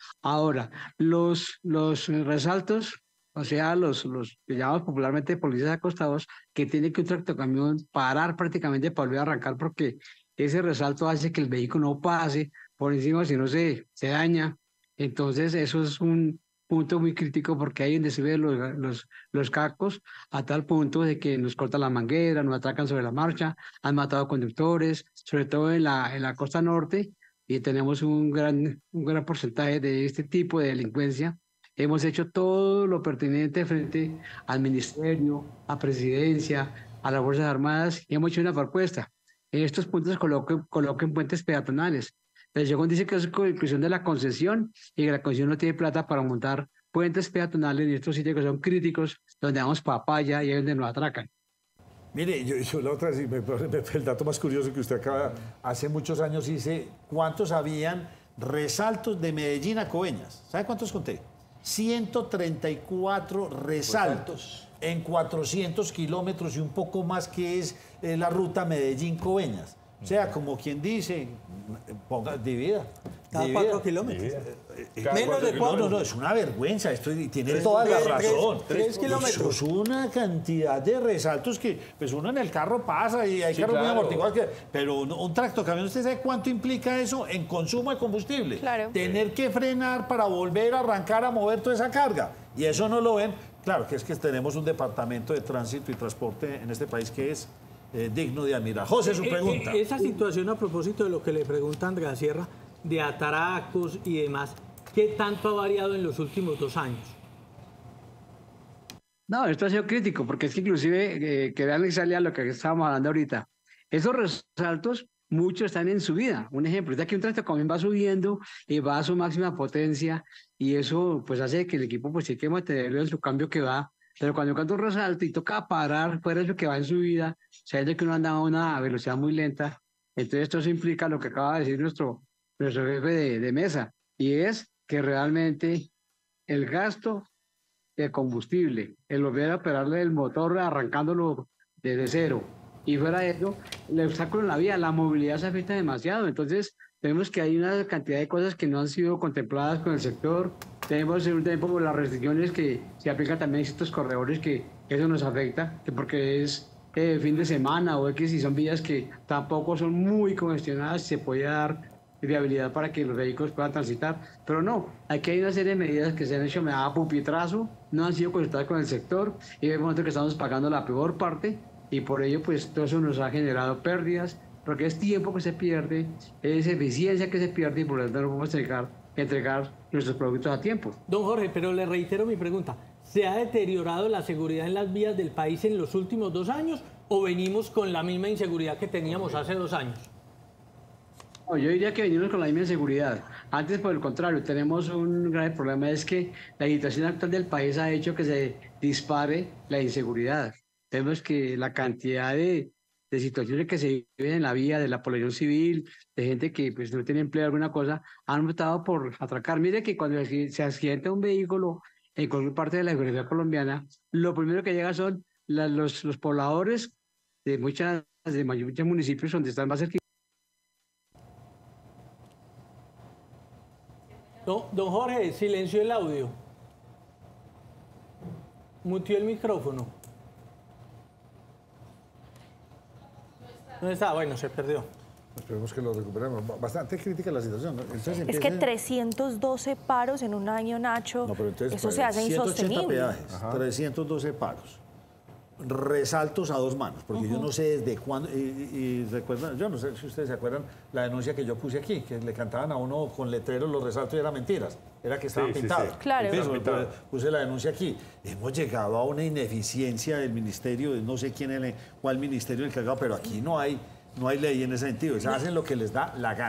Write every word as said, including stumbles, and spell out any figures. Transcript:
Ahora, los, los resaltos, o sea, los, los que llamamos popularmente policías acostados, que tiene que un tractocamión parar prácticamente para volver a arrancar porque ese resalto hace que el vehículo no pase por encima, si no se, se daña. Entonces, eso es un punto muy crítico porque ahí donde se ven los, los, los cacos a tal punto de que nos cortan la manguera, nos atracan sobre la marcha, han matado conductores, sobre todo en la, en la costa norte, y tenemos un gran, un gran porcentaje de este tipo de delincuencia. Hemos hecho todo lo pertinente frente al ministerio, a presidencia, a las Fuerzas Armadas, y hemos hecho una propuesta. En estos puntos coloquen, coloquen puentes peatonales. Pero según dice que es conclusión de la concesión y que la concesión no tiene plata para montar puentes peatonales en estos sitios que son críticos, donde damos papaya y es donde nos atracan. Mire, yo, yo la otra, sí, me, me, el dato más curioso que usted acaba, hace muchos años hice, ¿cuántos habían resaltos de Medellín a Coveñas? ¿Sabe cuántos conté? ciento treinta y cuatro resaltos en cuatrocientos kilómetros y un poco más que es eh, la ruta Medellín-Coveñas. O sea, como quien dice, ponga, divida. Cada divida. cuatro kilómetros. Eh, eh, Menos de no, no, no, es una vergüenza. Esto tiene tres, toda la razón. Tres, tres kilómetros. Es una cantidad de resaltos que pues uno en el carro pasa y hay sí, carros claro. muy amortiguados. Que, pero un, un tractocamión, ¿usted sabe cuánto implica eso en consumo de combustible? Claro. Tener que frenar para volver a arrancar a mover toda esa carga. Y eso no lo ven. Claro, que es que tenemos un departamento de tránsito y transporte en este país que es Eh, digno de admirar. José, su pregunta. Eh, eh, esa situación, a propósito de lo que le pregunta Andrea Sierra, de ataracos y demás, ¿qué tanto ha variado en los últimos dos años? No, esto ha sido crítico, porque es que inclusive, eh, que vean Isalia lo que estábamos hablando ahorita, esos resaltos, muchos están en subida. Un ejemplo, es que un tractocamión va subiendo y va a su máxima potencia, y eso pues hace que el equipo pues sí que mantenerlo en su cambio que va. Pero cuando canta un resalto y toca parar fuera de lo que va en su vida, sabiendo que uno anda a una velocidad muy lenta, entonces esto eso implica lo que acaba de decir nuestro, nuestro jefe de, de mesa, y es que realmente el gasto de combustible, el volver a operarle el motor arrancándolo desde cero, y fuera de eso, el obstáculo en la vía, la movilidad se afecta demasiado. Entonces vemos que hay una cantidad de cosas que no han sido contempladas con el sector. Tenemos un tiempo las restricciones que se aplican también a estos corredores, que eso nos afecta, que porque es eh, fin de semana o X y son vías que tampoco son muy congestionadas, se puede dar viabilidad para que los vehículos puedan transitar, pero no, aquí hay una serie de medidas que se han hecho a pupitrazo, no han sido consultadas con el sector y vemos que estamos pagando la peor parte y por ello pues todo eso nos ha generado pérdidas, porque es tiempo que se pierde, es eficiencia que se pierde y por lo tanto no podemos entregar, entregar nuestros productos a tiempo. Don Jorge, pero le reitero mi pregunta, ¿se ha deteriorado la seguridad en las vías del país en los últimos dos años o venimos con la misma inseguridad que teníamos hace dos años? No, yo diría que venimos con la misma inseguridad. Antes, por el contrario, tenemos un grave problema, es que la situación actual del país ha hecho que se dispare la inseguridad. Vemos que la cantidad de, de situaciones que se viven en la vía, de la población civil, de gente que pues, no tiene empleo, alguna cosa, han optado por atracar. Mire que cuando se accidenta un vehículo en cualquier parte de la geografía colombiana, lo primero que llega son la, los, los pobladores de, muchas, de muchos municipios donde están más cerca. Don, don Jorge, silenció el audio. Mutió el micrófono. ¿Dónde está? Bueno, se perdió. Esperemos que lo recuperemos. Bastante crítica la situación, ¿no? Entonces, es que trescientos doce paros en un año, Nacho, no, pero entonces, eso se hace insostenible. Peajes, trescientos doce paros. Resaltos a dos manos, porque uh-huh. yo no sé desde cuándo, y, y recuerdan, yo no sé si ustedes se acuerdan la denuncia que yo puse aquí, que le cantaban a uno con letreros los resaltos y eran mentiras, era que estaban sí, pintados. Sí, sí. Claro. Entonces, puse la denuncia aquí. Hemos llegado a una ineficiencia del ministerio, no sé quién es, cuál ministerio encargado, pero aquí no hay, no hay ley en ese sentido, o sea, hacen lo que les da la gana.